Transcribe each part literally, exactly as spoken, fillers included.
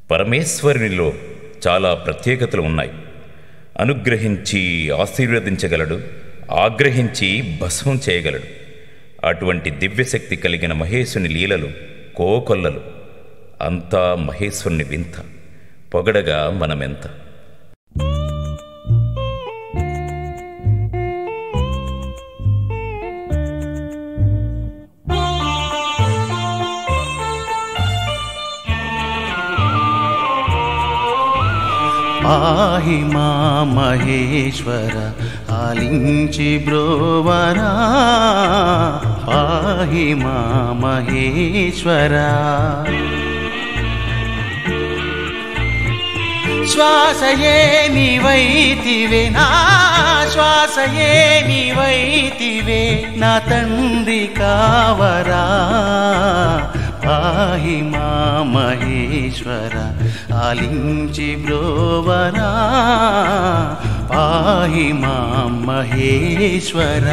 పరమేశ్వరునిలో చాలా ప్రత్యేకతలు ఉన్నాయి. అనుగ్రహించి ఆశీర్వదించగలడు, ఆగ్రహించి భస్మం చేయగలడు. అటువంటి దివ్యశక్తి కలిగిన మహేశుని లీలలు కోకొల్లలు. అంతా మహేశ్వరుని వింత, పొగడగా మనమెంత. పాహి మా మహేశ్వర ఆలించి బ్రోవరా, పాహి మా మహేశ్వర. శ్వాసయే నీవైతివే నా శ్వాసయే నీవైతివే నా తండ్రి కావరా, పాహి మా మహేశ్వర ఆలించి బ్రోవరా, పాహి మా మహేశ్వర.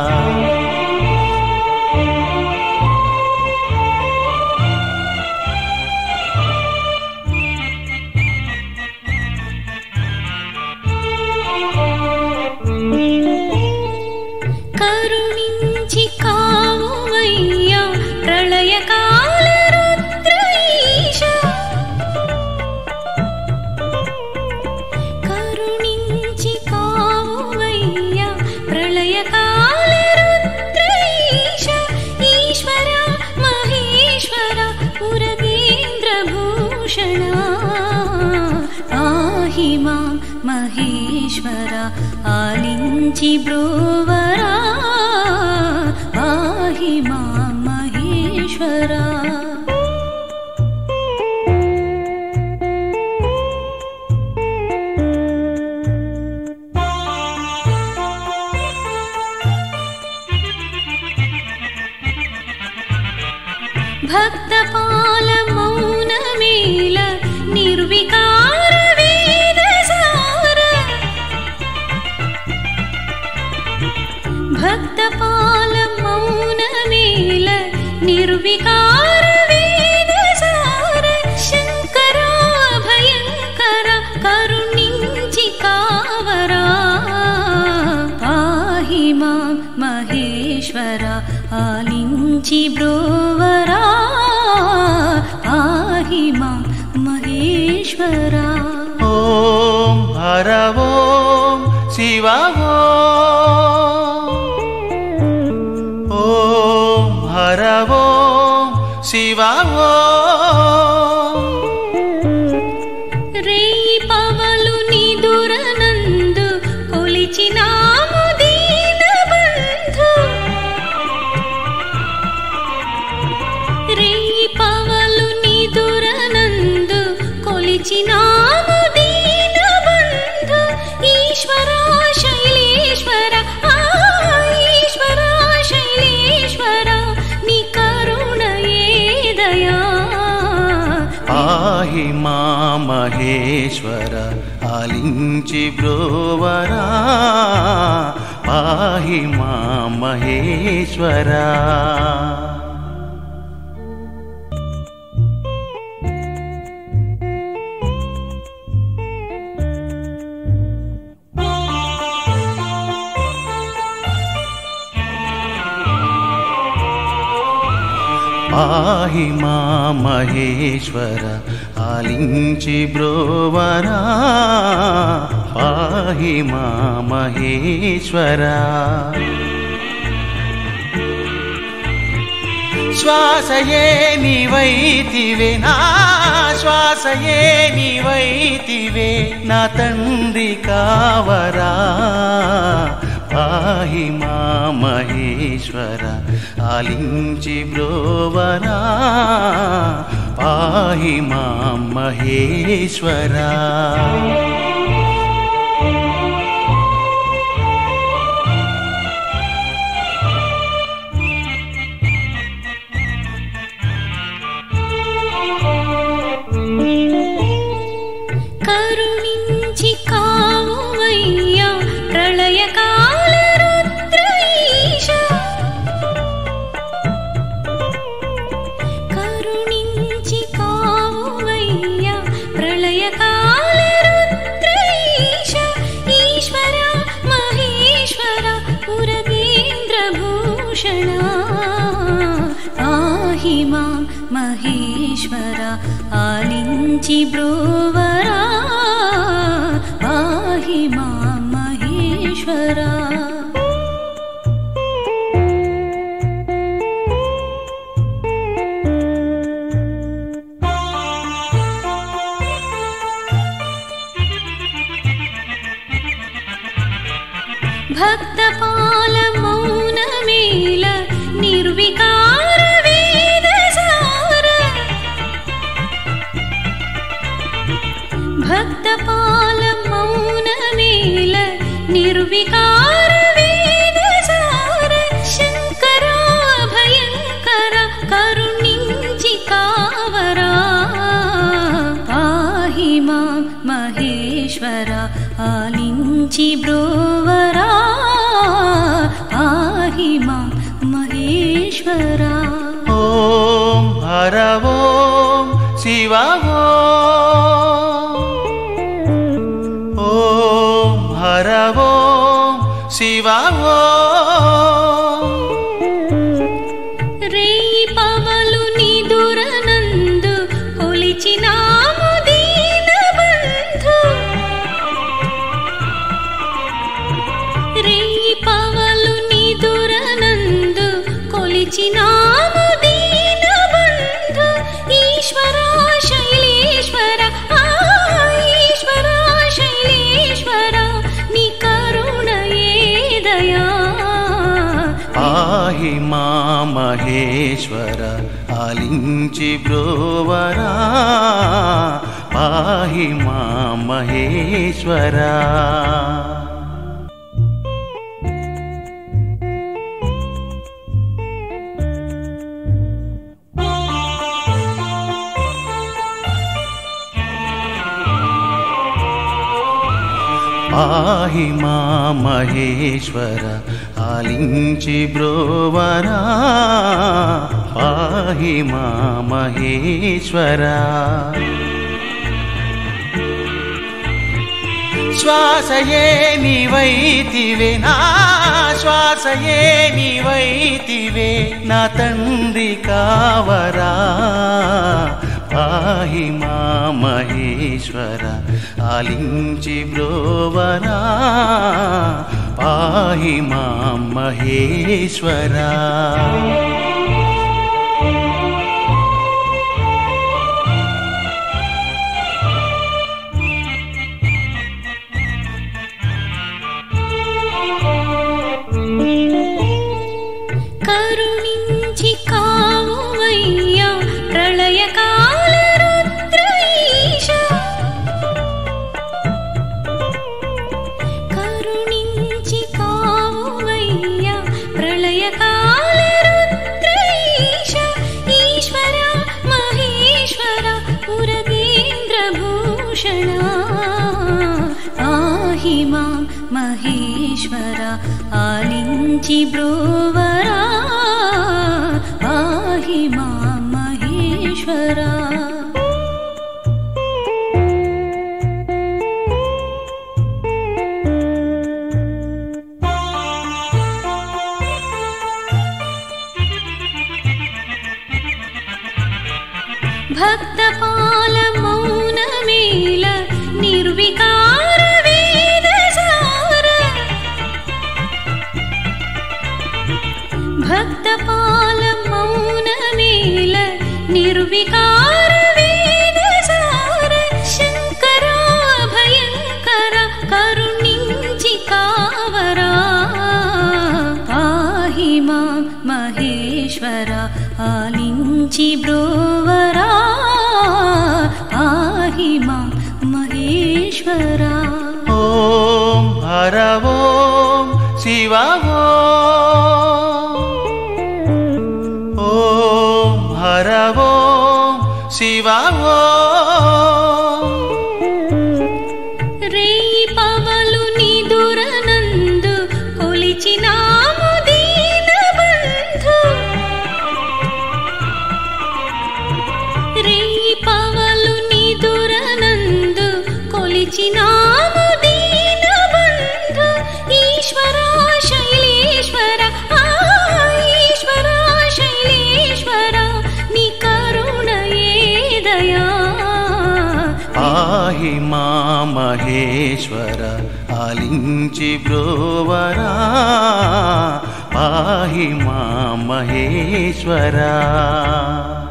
కరుణించి కావుమయ్యా ప్రళయకాల రుద్రీశ, కరుణించి కావుమయ్యా ప్రళయకాల రుద్రీశ. ఈశ్వర మహేశ్వర పురగేంద్ర భూషణ, పాహి మా మహేశ్వర ఆలించి బ్రోవరా, పాహి మా మహేశ్వర. భక్తపాల మౌనమేల నిర్వికార వేదసార, భక్తపాల మౌనమేల నిర్వికార వేదసార. శంకర భయంకర కరుణించి కావరా, పాహి మా మహేశ్వర ఆలించి బ్రోవరా, పాహి మా మహేశ్వర. ఓం హర ఓం శివ ఓం హర ఓం శివ ఓం. రేయి పవలు నిదురనందు కొలిచినాము దీనబంధు, రేయి పవలు నిదురనందు కొలిచినాము దీనబంధు. ఈశ్వర శైలేశ్వర ఆ ఈశ్వర శైలేశ్వర నీ కరుణయే దయా, పాహి మా మహేశ్వర ఆలించి బ్రోవరా, పాహి మా మహేశ్వర. పాహి మా మహేశ్వర ఆలించి బ్రోవరా, పాహి మా మహేశ్వర. శ్వాసయే నీవైతివే నా శ్వాసయే నీవైతివే నా తండ్రి కావరా, పాహి మా మహేశ్వర ఆలించి బ్రోవరా, పాహి మా మహేశ్వర. కరుణించి కావుమయ్యా ప్రళయకాల రుద్రీశ, కరుణించి కావుమయ్యా భూషణ పాహి మాం మహేశ్వర ఆలించి బ్రోవరా పాహి మాం మహేశ్వర భక్తపాల మౌనమేల నిర్వికార వేదసార భక్తపాల మౌనమేల నిర్వికార వేదసార శంకర భయంకర కరుణించి కావరా పాహి మాం మహేశ్వర ఆలించి బ్రోవరా పాహి మాం మహేశ్వర ఓం హర ఓం శివ ఓం హర ఓం శివ రేయి పవలు నిదురనందు కొలిచినాము దీనబంధు రేయి పవలు నిదురనందు కొలిచినాము దీనబంధు ఈశ్వర శైలేశ్వర ఆ ఈశ్వర శైలేశ్వర నీ కరుణ ఏ దయా పాహి మాం మహేశ్వర ఆలించి బ్రోవరా పాహి మాం మహేశ్వర పాహి మాం మహేశ్వర ఆలించి బ్రోవరా పాహి మాం మహేశ్వర శ్వాసయే నీవైతివే నా శ్వాసయే నీవైతివే నా తండ్రి కావరా పాహి మాం మహేశ్వర ఆలించి బ్రోవరా పాహి మాం మహేశ్వర కరుణించి కావుమయ్యా ప్రళయకాల రుద్రీశ కరుణించి కావుమయ్యా ప్రళయకాల రుద్రీశ ఈశ్వర మహేశ్వర ఉరగేంద్ర భూషణ పాహి మాం మహేశ్వర ఆలించి బ్రోవరా పాహి మాం మహేశ్వర భక్తపాల మౌనమేల నిర్వికార వేదసార భక్తపాల మౌనమేల నిర్వికార వేదసార శంకర భయంకర కరుణించి కావరా పాహి మాం మహేశ్వర ఆలించి బ్రోవరా పాహి మాం మహేశ్వర ఓం హర ఓం శివ ఓం హర ఓం శివ రేయి పవలు నిదురనందు కొలిచినాము దీనబంధు రేయి పవలు నిదురనందు కొలిచినాము దీనబంధు ఈశ్వర శైలేశ్వర ఆ మహేశ్వర ఆలించి బ్రోవరా పాహి మా మహేశ్వర.